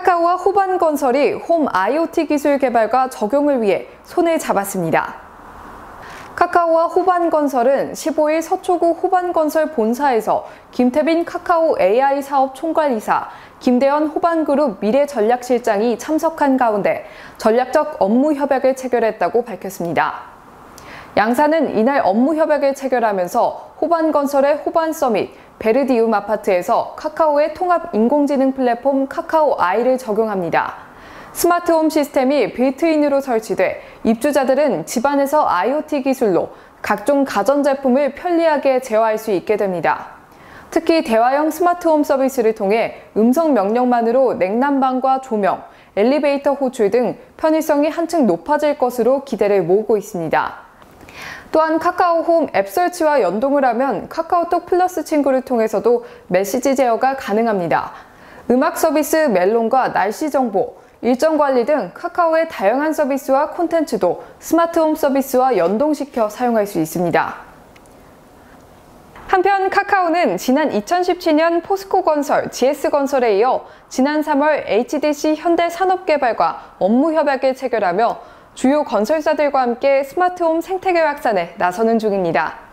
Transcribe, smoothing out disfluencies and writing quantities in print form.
카카오와 호반건설이 홈 IoT 기술 개발과 적용을 위해 손을 잡았습니다. 카카오와 호반건설은 15일 서초구 호반건설 본사에서 김태빈 카카오 AI 사업 총괄이사, 김대현 호반그룹 미래전략실장이 참석한 가운데 전략적 업무 협약을 체결했다고 밝혔습니다. 양사는 이날 업무 협약을 체결하면서 호반건설의 호반서밋, 베르디움 아파트에서 카카오의 통합 인공지능 플랫폼 카카오 I를 적용합니다. 스마트홈 시스템이 빌트인으로 설치돼 입주자들은 집안에서 IoT 기술로 각종 가전제품을 편리하게 제어할 수 있게 됩니다. 특히 대화형 스마트홈 서비스를 통해 음성 명령만으로 냉난방과 조명, 엘리베이터 호출 등 편의성이 한층 높아질 것으로 기대를 모으고 있습니다. 또한 카카오홈 앱 설치와 연동을 하면 카카오톡 플러스 친구를 통해서도 메시지 제어가 가능합니다. 음악 서비스 멜론과 날씨 정보, 일정 관리 등 카카오의 다양한 서비스와 콘텐츠도 스마트홈 서비스와 연동시켜 사용할 수 있습니다. 한편 카카오는 지난 2017년 포스코건설, GS건설에 이어 지난 3월 HDC 현대산업개발과 업무 협약을 체결하며 주요 건설사들과 함께 스마트홈 생태계 확산에 나서는 중입니다.